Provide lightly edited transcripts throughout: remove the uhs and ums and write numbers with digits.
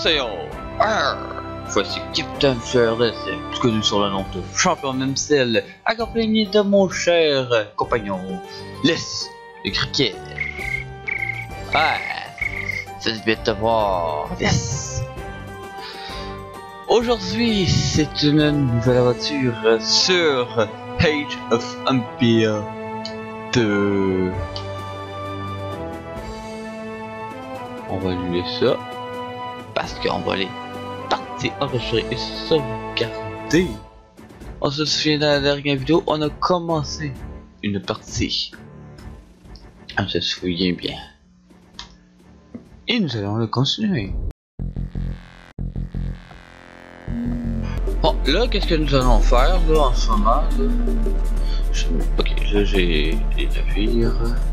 Annyeonghaseyo! Voici Captain Fearless, plus connu sur le nom de champion MCL, accompagné de mon cher compagnon, Les, le cricket. Ouais, c'est bien de te voir, Yes! Aujourd'hui, c'est une nouvelle aventure sur Age of Empire 2. On va lui laisser ça, parce qu'on va aller partir enregistrer et sauvegarder. On se souvient dans la dernière vidéo, on a commencé une partie. On se souvient bien. Et nous allons le continuer. Bon, là, qu'est-ce que nous allons faire, là, en ce moment, là? Ok, là, j'ai des navires.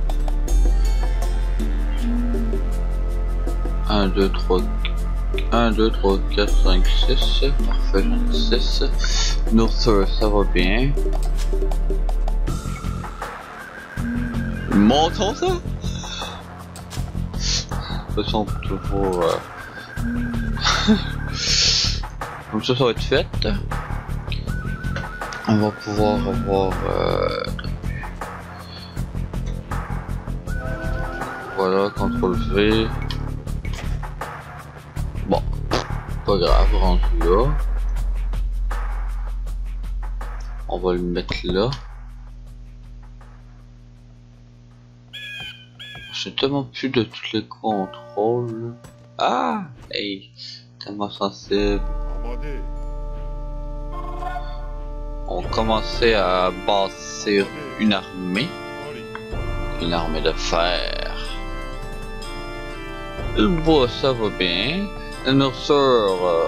1, 2, 3, 4, 5, 6. Parfait, j'en ai 6. Northur, ça va bien. Montons ça? De toute façon, on peut toujours... Comme ça va être fait. On va pouvoir avoir... Voilà, CTRL V. Bon, pas grave, rendu là. On va le mettre là. J'ai tellement plus de tous les contrôles. Ah, hey, tellement sensible. On commençait à bâtir une armée de fer. Le bois, ça va bien. La nourriture,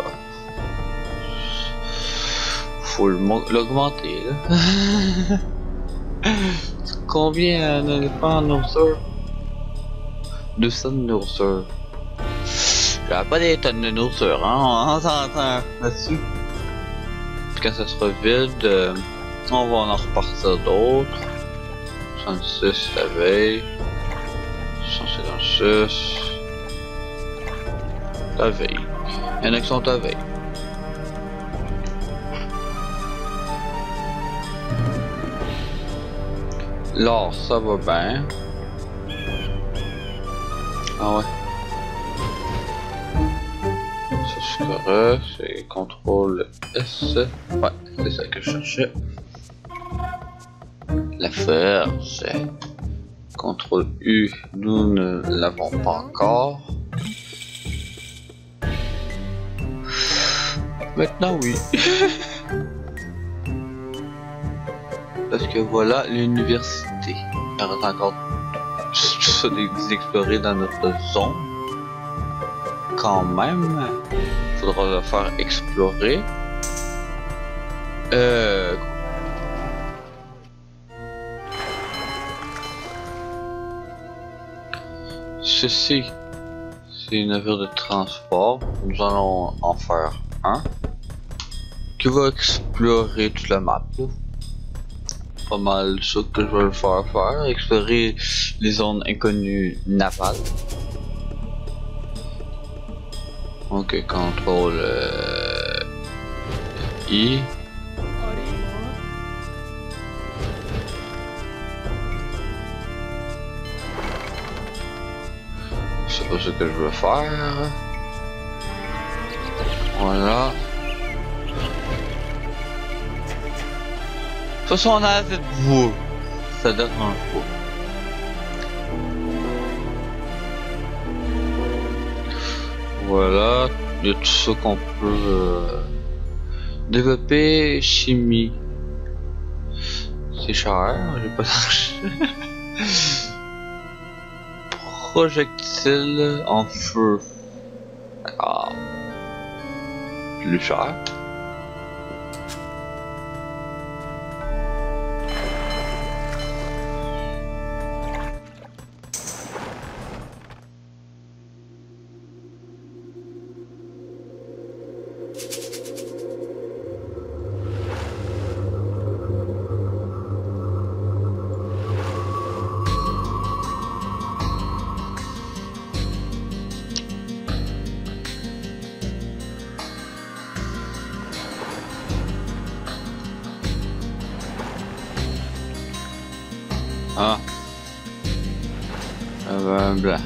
faut l'augmenter là. Combien un éléphant en nourriture? 200 de nourriture. J'avais pas des tonnes de nourriture, hein, on s'entend là-dessus. Quand ça sera vide, on va en repartir d'autres. 66 la veille. 156. La veille. Il y en a qui sont à veille. L'or, ça va bien. Ah ouais. Ça c'est correct, c'est CTRL S. Ouais, c'est ça que je cherchais. La force. CTRL U, nous ne l'avons pas encore. Maintenant oui. Parce que voilà l'université. Il reste encore tout ça d'explorer dans notre zone. Quand même, faudra le faire explorer. Ceci, c'est une navire de transport. Nous allons en faire un qui va explorer toute la map. Pas mal ça que je vais le faire, explorer les zones inconnues navales. Ok, CTRL I. C'est pas ce que je veux faire. Voilà. De toute façon, on a assez de vous. Ça dérange pas. Voilà. Il y a tout ça qu'on peut développer. Chimie. C'est cher. J'ai pas d'argent. Projectile en feu. Ah. Plus cher. Ah. Blah.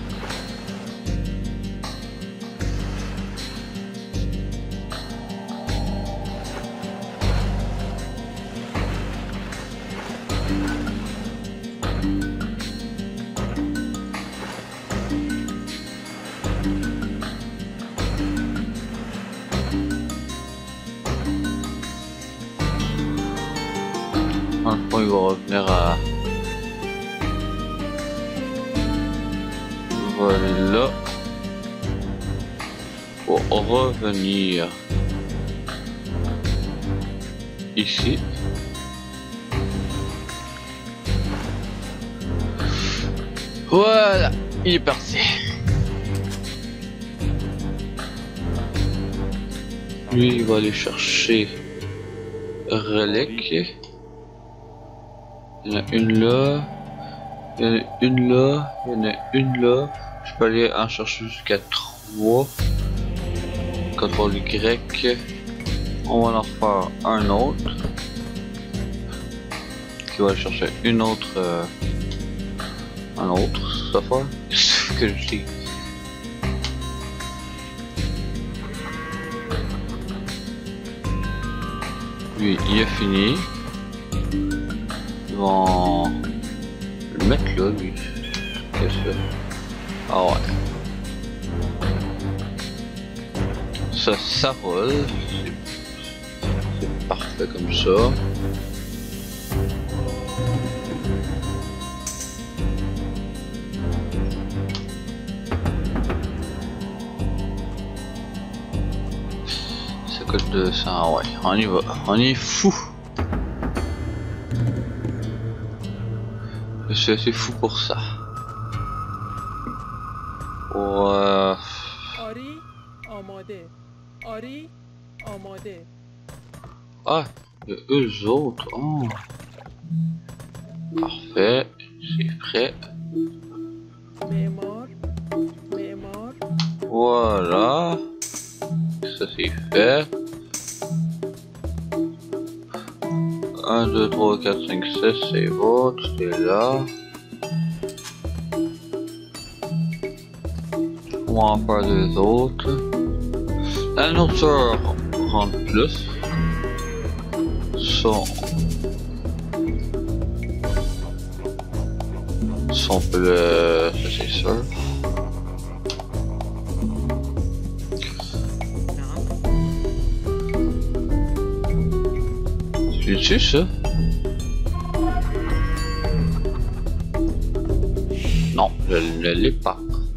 Dans le fond, il va revenir à... Voilà. Pour revenir ici. Voilà, il est parti. Lui, il va aller chercher relique. Il y en a une là. Il y en a une là. Il y en a une là. Je peux aller en chercher jusqu'à 3. Contrôle Y. On va en refaire un autre. Qui va aller chercher une autre. Un autre, ça fait. Qu'est-ce que je dis? Lui, il a fini. Ils vont le mettre là, lui. Qu'est-ce que c'est? Ah ouais. Ça roule. C'est parfait comme ça. Ça coûte 200, ouais. On y va. On est fou. Je suis assez fou pour ça. Pour آری آماده آری آماده Ah, il y a eux autres. Oh. Parfait, c'est prêt. معمار معمار Voilà. Ça c'est fait. 1, 2, 3, 4, 5, 6, c'est votre, c'est là. On va en faire deux autres. La nourriture rentre plus. Son plus, ça c'est sûr. C'est ça? Non, je ne l'ai pas.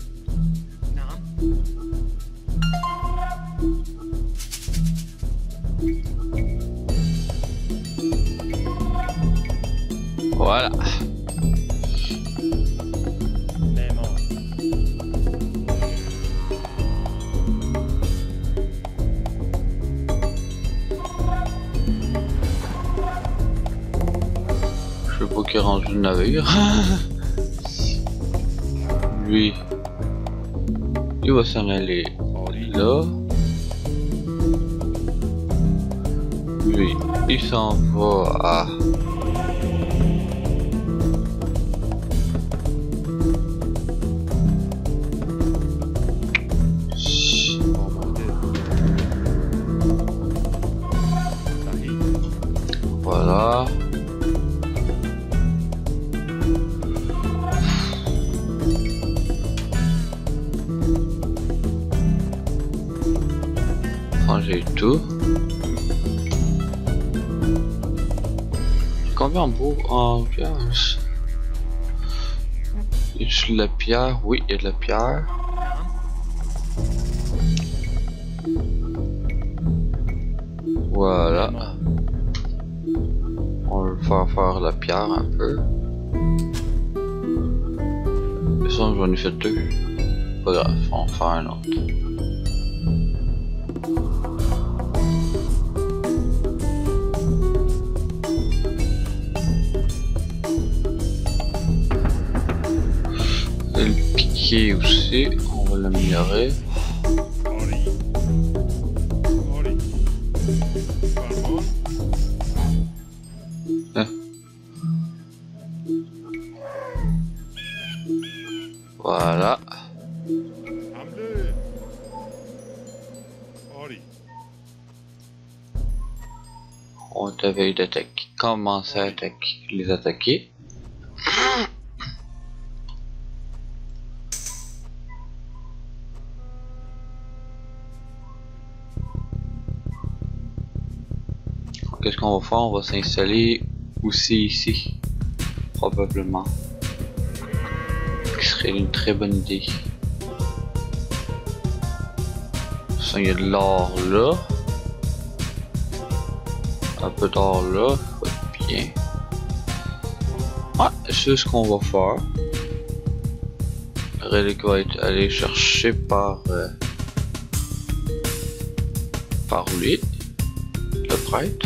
Voilà. Je sais pas qui est rendu le navire. Lui, il va s'en aller là. Lui, il s'en va à... Voilà. J'ai tout. Combien en beau en pierre? Y a-t-il de la pierre? Oui, il y a de la pierre. Voilà. On va faire la pierre un peu. Et ça, j'en ai fait deux. Pas grave, on va faire un autre. Le piqué aussi, on va l'améliorer. On devait d'attaquer, commencer à attaquer, les attaquer. Qu'est-ce qu'on va faire? On va s'installer aussi ici, probablement. Ce qui serait une très bonne idée. Ça, il y a de l'or là. Un peu d'or là, faut être bien. Ouais, c'est ce qu'on va faire. Le relique va être allé chercher par lui, le prêtre.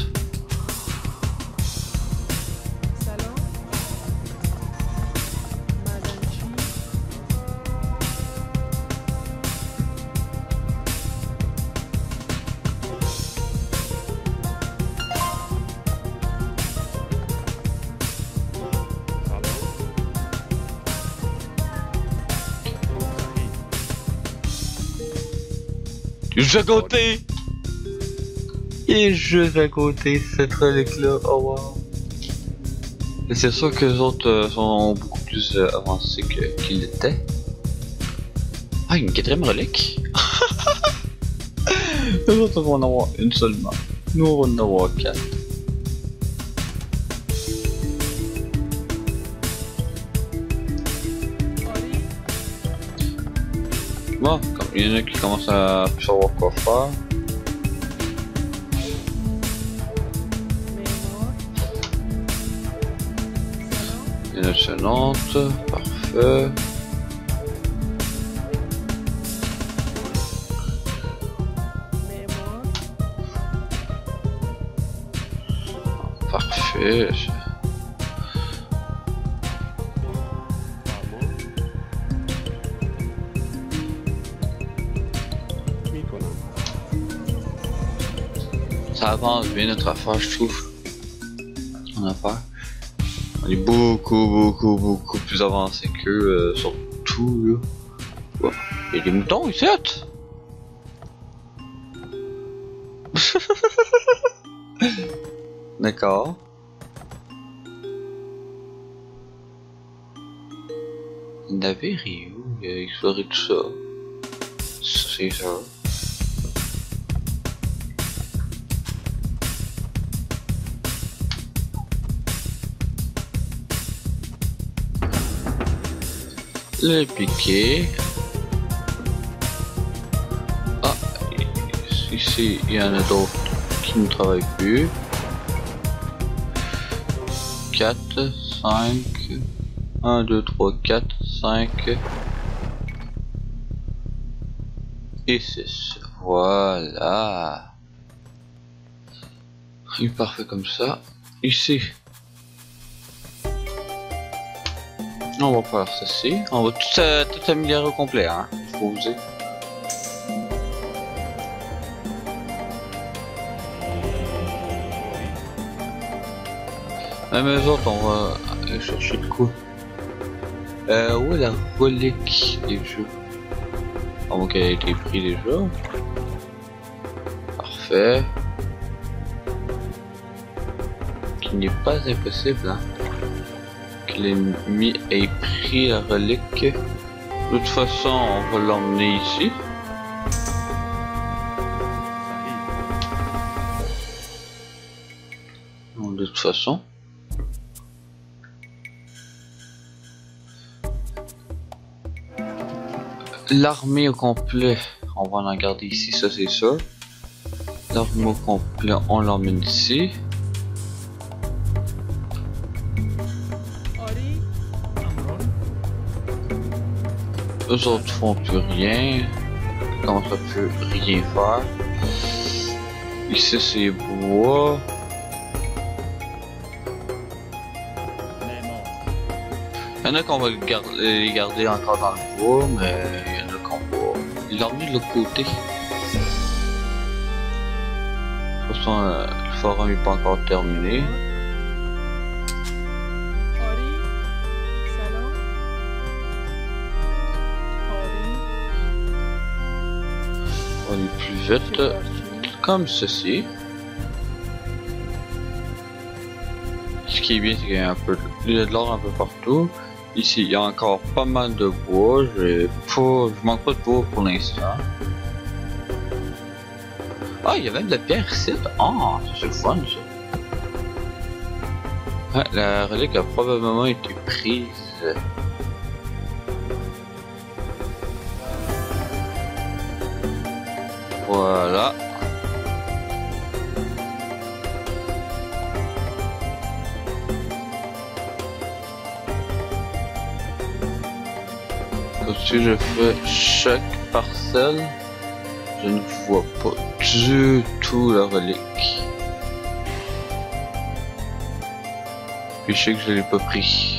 Juste à côté! Il est juste à côté, cette relique là, oh wow! Et c'est sûr que les autres sont beaucoup plus avancés qu'ils l'étaient. Ah, une quatrième relique? Les autres vont en avoir une seulement. Nous on va en avoir 4. Bon, comme il y en a qui commencent à savoir quoi faire. Une excellente, parfait. Parfait. Ça avance bien notre affaire, je trouve. En affaire. On est beaucoup plus avancé qu'eux, surtout là. Wow. Il y a des moutons ici. D'accord. Il n'avait rien où, il a exploré tout ça. C'est ça. Le piqué. Ah, ici il y en a d'autres qui ne travaillent plus. 4, 5, 1, 2, 3, 4, 5 et 6. Voilà. Il est parfait comme ça. Ici. On va faire ceci. On va tout améliorer au complet, hein. Faut oser. Même eux autres, on va aller chercher le coup. Où est la relique des jeux? Ah, bon, qu'elle a été prise déjà. Parfait. Qui n'est pas impossible, hein. L'ennemi ait pris la relique. De toute façon, on va l'emmener ici. De toute façon. L'armée au complet, on va en garder ici, ça c'est sûr. L'armée au complet, on l'emmène ici. Eux autres font plus rien. Comment ça peut rien faire? Ici c'est bois. Il y en a qu'on va les garder encore dans le bois, mais il y en a qu'on va l'emmener de l'autre côté. De toute façon, le forum n'est pas encore terminé. On va aller plus vite, comme ceci. Ce qui est bien, c'est qu'il y a il y a de l'or un peu partout. Ici, il y a encore pas mal de bois. Je manque pas de bois pour l'instant. Ah, il y a même de la pierre ici. Ah, c'est le fun ça. Ouais, la relique a probablement été prise. Voilà. Si je fais chaque parcelle, je ne vois pas du tout la relique. Puis je sais que je l'ai pas pris.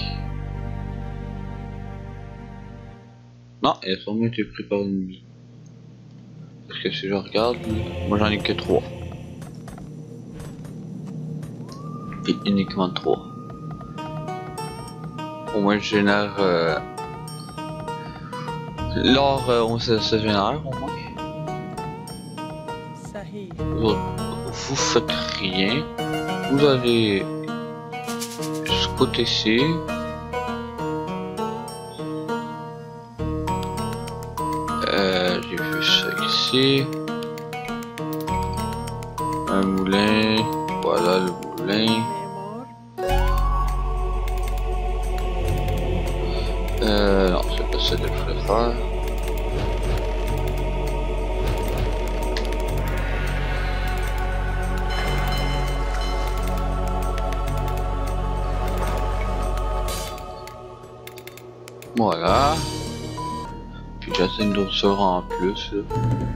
Non, il a sûrement été pris par l'ennemi. Parce que si je regarde, moi j'en ai que 3. Et uniquement 3. Au moins je génère... l'or, on se génère au moins. صحيح. Vous faites rien. Vous allez... de ce côté-ci. J'ai vu ça ici. Un moulin. Voilà le moulin. معمار. Non, c'est pas ça que je voulais faire. Voilà. Puis j'essaie une dorseur en plus là.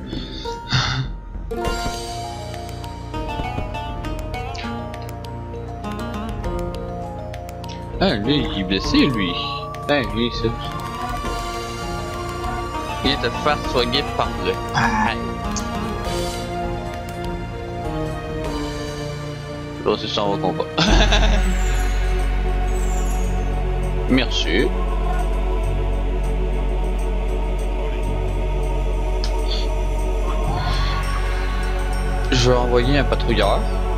Ah lui il est blessé lui. Ah lui ça. Viens te faire soigner par le paille. Là c'est ça on va combat. Merci. Je vais envoyer un patrouilleur.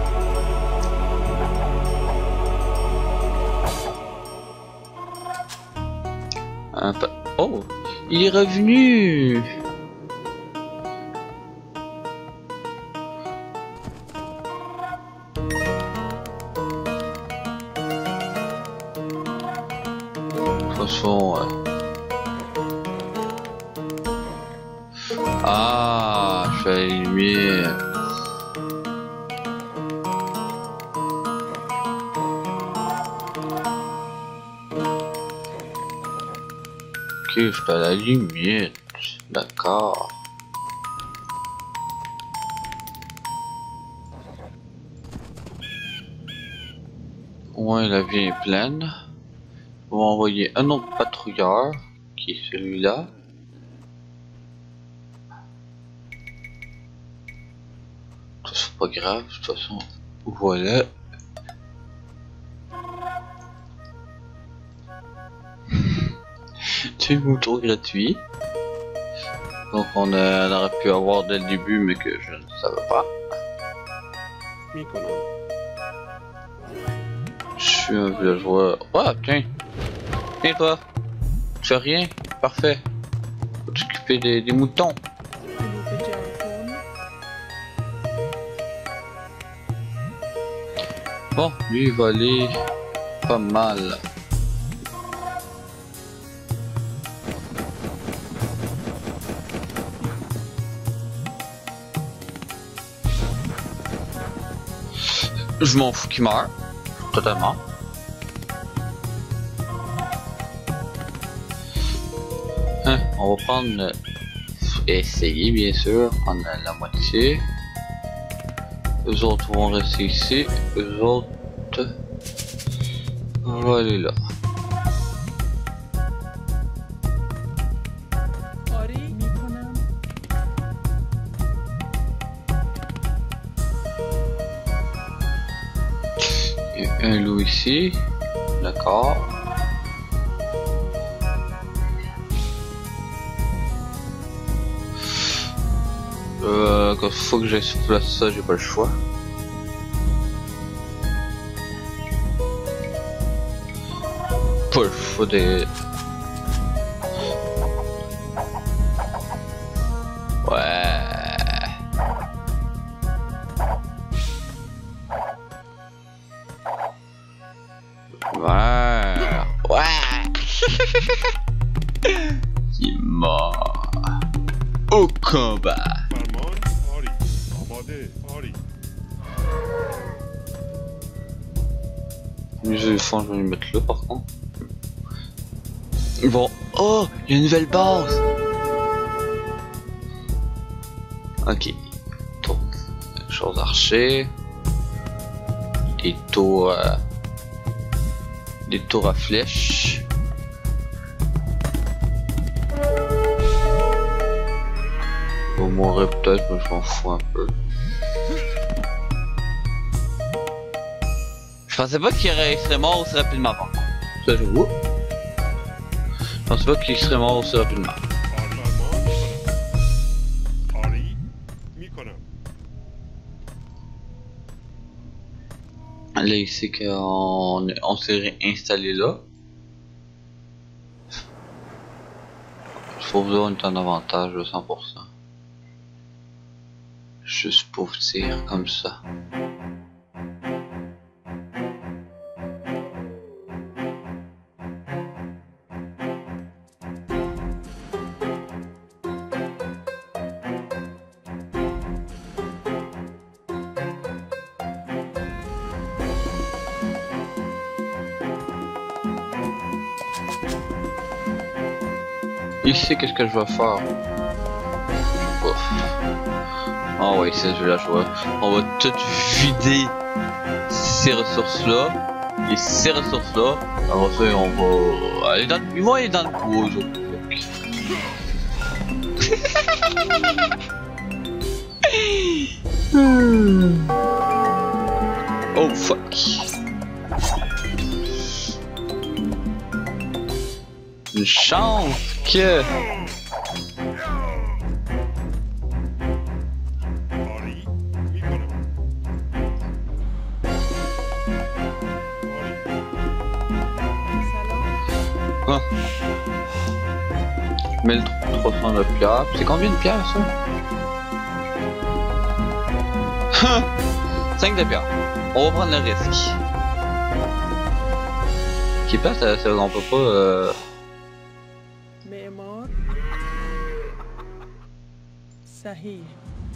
Oh, il est revenu. De toute façon... Ah, je vais allumer... Ok, je suis à la limite. D'accord. Ouais, la vie est pleine. On va envoyer un autre patrouilleur, qui est celui-là. C'est pas grave, de toute façon. Voilà. C'est une moto gratuit. Donc on aurait pu avoir dès le début mais que je ne savais pas. Je suis un villageois. Ah tiens. Et toi? Tu fais rien? Parfait. Faut t'occuper des moutons. Bon, lui il va aller pas mal. Je m'en fous qu'il meure, totalement. Hein, on va prendre... essayer bien sûr, prendre la moitié. Eux autres vont rester ici, eux autres... on va aller là. Un loup ici, d'accord. Quand il faut que j'aille sur place ça, j'ai pas le choix. pas le choix de... Ouais. Ouais. Ouais. Il est mort. Au combat. Je vais le mettre là par contre. Bon. Oh, il y a une nouvelle base. Ok. Tour. Chose d'archer. Des tours. Des tours à flèches. Au moins peut-être, mais je m'en fous un peu. Je pensais pas qu'il serait mort aussi rapidement par contre. Ça je vois. Je pensais pas qu'il serait mort aussi rapidement. Là ici qu'on s'est réinstallé là. Je trouve là on est en avantage de 100%. Juste pour tir comme ça. Ici, qu'est-ce que je vais faire? Ouf. Ah ouais, c'est là, je vois. On va tout vider ces ressources-là. Et ces ressources-là. Alors ça, on va aller dans le... Ils vont aller dans le bois, eux autres. Oh fuck. Une chance que... Ah. 1300 de pierre. C'est combien de pierres ça? 5 de pierre. On va prendre le risque. Qui passe, on peut pas... معمار صحیح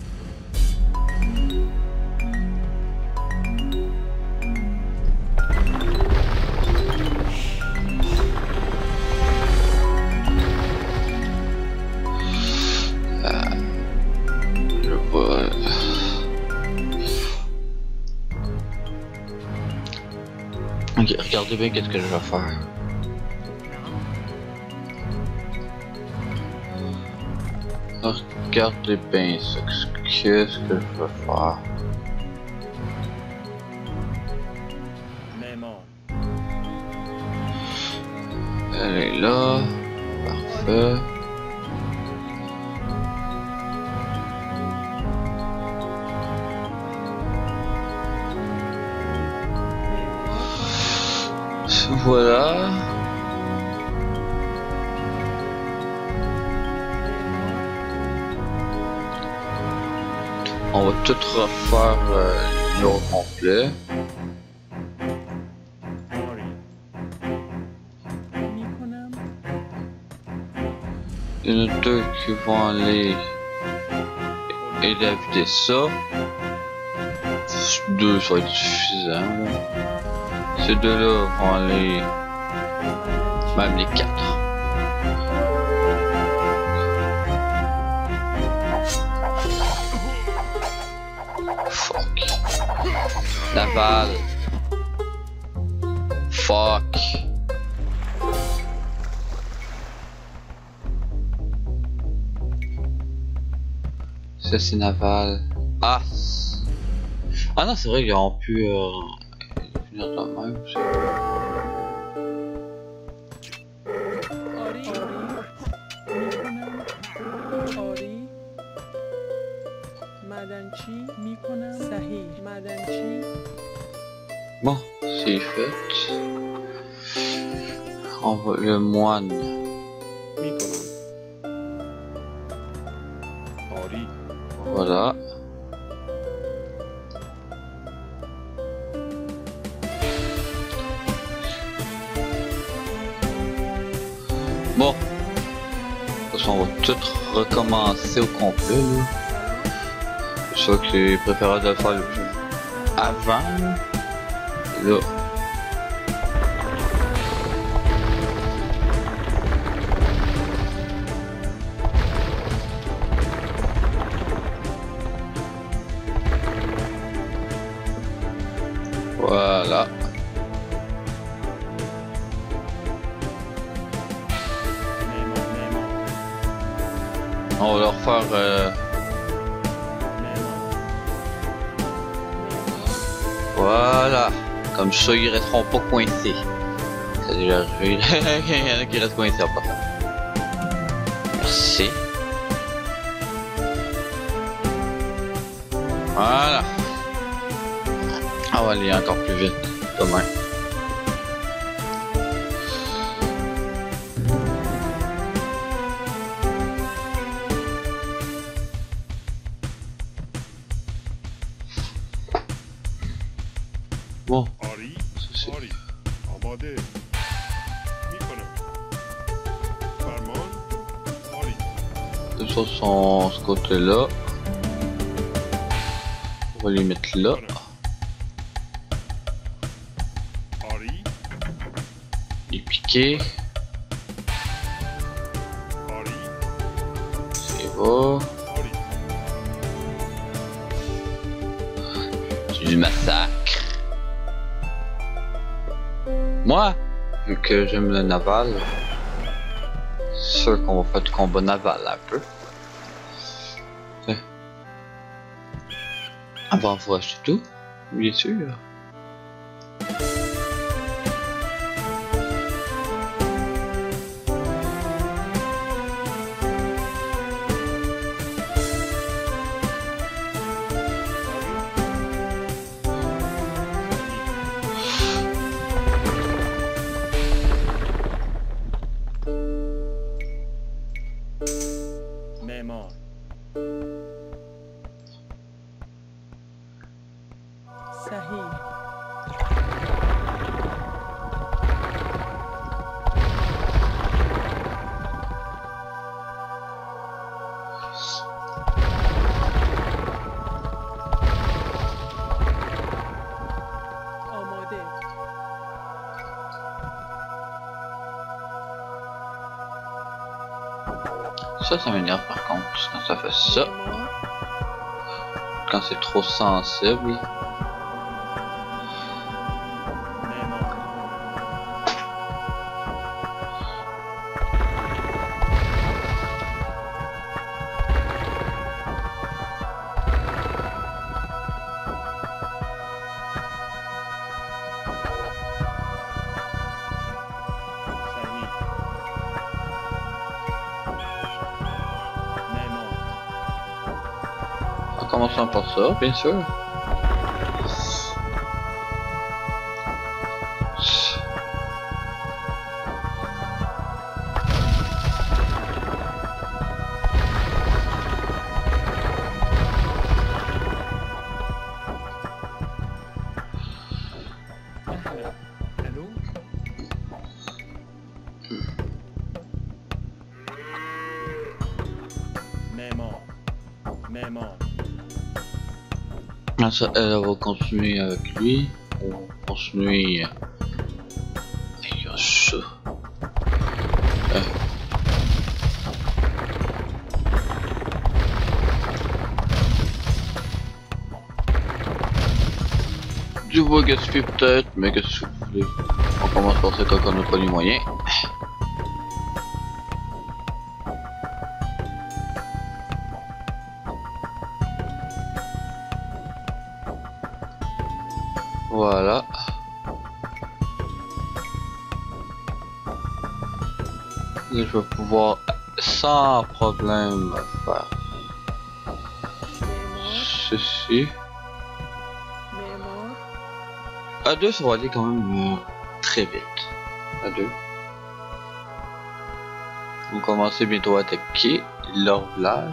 Ok, regardez bien qu'est-ce que je vais faire. Regardez bien ça, qu'est-ce que je vais faire. Elle est là, parfait. Voilà. On va tout refaire le numéro complet. Il y en a deux qui vont aller aider à vider ça. Deux, ça va être suffisant. Là. Ces deux-là vont aller... Même les quatre. Fuck. La balle. Fuck. Ça c'est naval. Ah. Ah non, c'est vrai qu'ils ont pu finir de même. Bon, c'est fait. On va le moine. Voilà. Bon. De toute façon, on va tout recommencer au complet. Là. C'est sûr que c'est préférable de le faire le plus avant. Là. Voilà. On va leur faire voilà. Comme ça, ils resteront pas coincés. Ça a déjà arrivé. Il y en a qui restent coincés en passant. Merci. Voilà. On va aller encore plus vite demain. Bon, ça c'est... Les autres sont ce côté-là. On va les mettre là. Les piquer. C'est bon. C'est du massacre. Moi, vu que j'aime le naval, c'est sûr qu'on va faire du combat naval un peu. Avant de vous acheter tout, bien sûr. Ça m'énerve par contre, quand ça fait ça. Quand c'est trop sensible. En commençant par ça, bien sûr. Ça, elle va continuer avec lui. On va continuer avec ça. Du bois gaspillé peut-être, mais qu'est-ce que vous voulez? On commence par ça quand on n'a pas les moyens. Voilà. Et je vais pouvoir sans problème faire ceci. À deux, ça va aller quand même très vite. À deux. Vous commencez bientôt à attaquer leur village.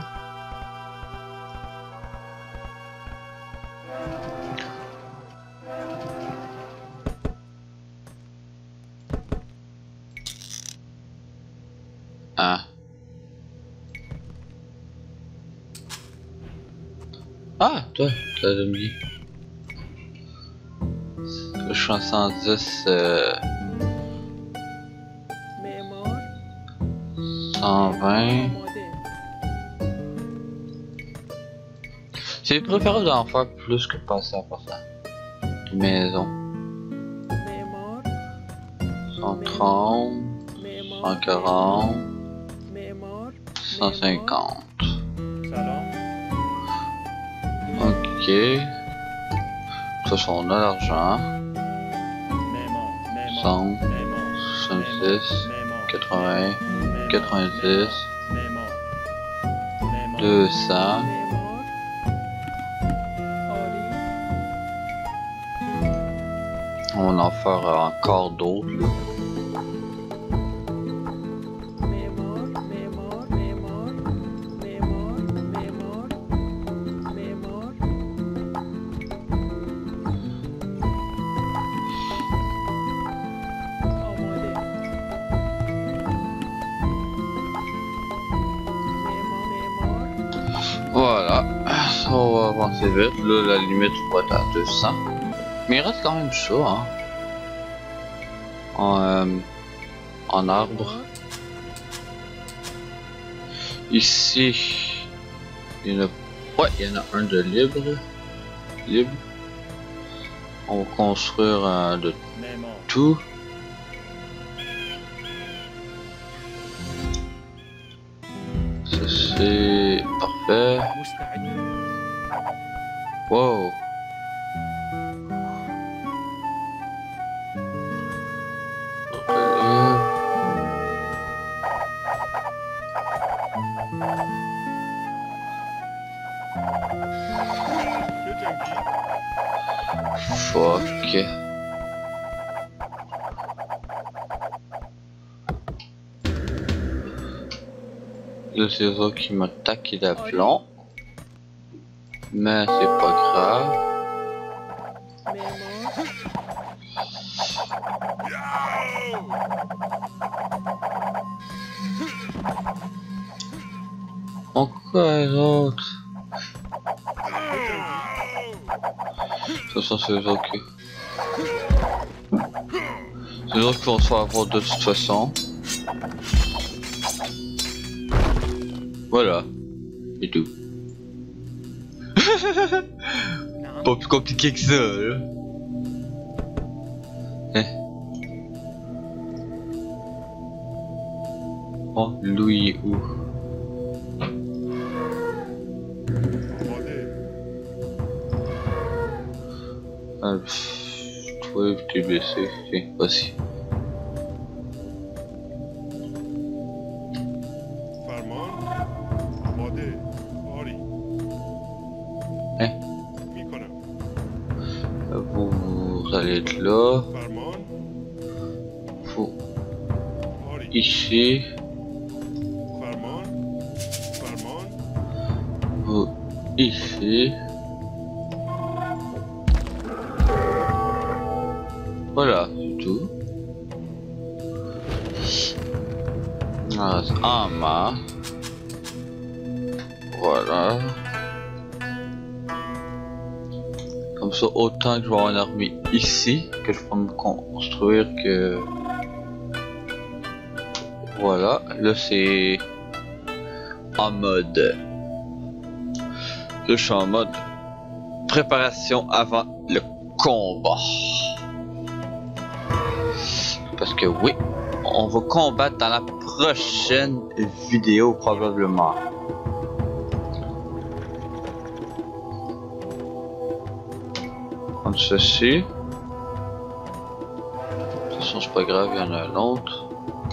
Ah. Ah, toi, t'as oublié. Je suis en 110, 120. C'est préférable d'en faire plus que de passer à passer. Maison. 130, 140, 150. Ok. De toute façon, on a l'argent. 100, 66, 80, 90, 200. On va en faire encore d'autres. Voilà, ça va avancer vite. Là, la limite va être à 200. Mais il reste quand même ça, hein. En arbre. Ici, il y en a, ouais, il y en a un de libre. On va construire de tout. Ça c'est parfait. Wow. Fuck. Là c'est ça qui m'attaque d'aplomb. Mais c'est pas grave. Encore les autres. De toute façon c'est eux autres qui... C'est eux autres qui vont se faire avoir de toute façon. Voilà. Et tout. Pas plus compliqué que ça, là. Hein? Oh, Louis est où? Ah, toi, t'es blessé. Tiens, vas-y. Vous allez être là. Faut ici. Vous ici. Voilà, c'est tout. En main. Voilà. Comme ça, autant que je vais avoir une armée ici, que je peux me construire que... Voilà, là c'est... En mode... Là je suis en mode... Préparation avant le combat. Parce que oui, on va combattre dans la prochaine vidéo probablement. Comme ceci. De toute façon c'est pas grave, il y en a un autre.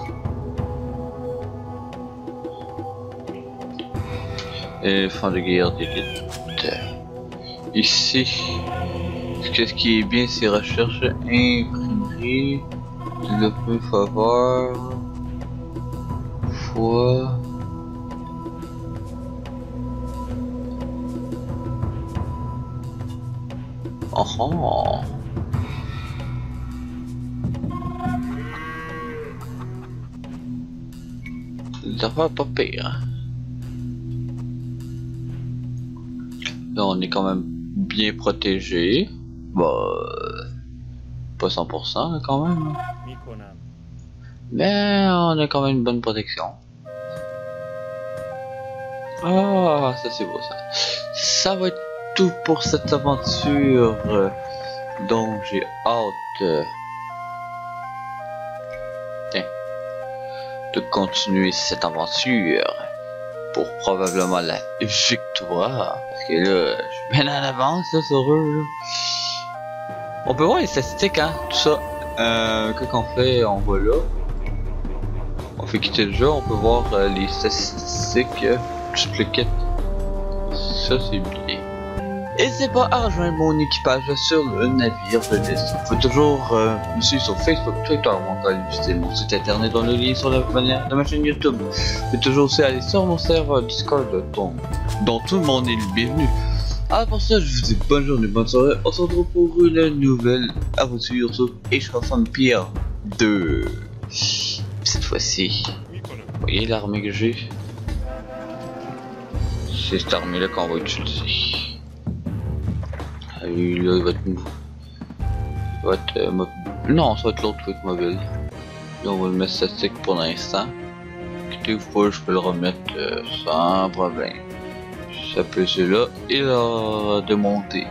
Éléphant de guerre d'élite. Ici, ce qui est bien, c'est recherche, imprimerie, développer faveur, fois. Oh oh. Ça va pas pire. Hein? Là on est quand même bien protégé. Bah, pas 100% là, quand même. Mais on a quand même une bonne protection. Ah, ça c'est beau ça. Ça va être tout pour cette aventure. Donc j'ai hâte de continuer cette aventure pour probablement la victoire. Parce que là, je suis bien en avance là, sur eux. Là. On peut voir les statistiques, hein, tout ça. Quand on fait, on va là. On fait quitter le jeu, on peut voir les statistiques, tout le kit. Ça c'est bien. N'hésitez pas à rejoindre mon équipage sur le navire de destin. Vous pouvez toujours me suivre sur Facebook, Twitter ou encore visiter mon site internet dans le lien sur la bannière de ma chaîne YouTube. Vous pouvez toujours aussi aller sur mon serveur Discord dont tout le monde est le bienvenu. Alors pour ça, je vous dis bonne journée, bonne soirée. On se retrouve pour une nouvelle aventure sur Age of Empires 2. Cette fois-ci, vous voyez l'armée que j'ai? C'est cette armée là qu'on va utiliser. Ah, lui là il va être mobile. Il va être non, ça va être l'autre truc mobile. Là on va le mettre statique pour l'instant. Quittez-vous pas, je peux le remettre sans problème. Ça peut là et la démonter.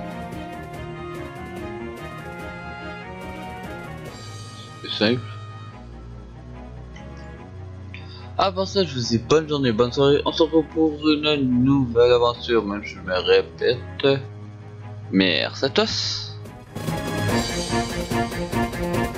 C'est simple. Avant ça, je vous dis bonne journée, bonne soirée. On se retrouve pour une nouvelle aventure, même si je me répète. Merci à tous.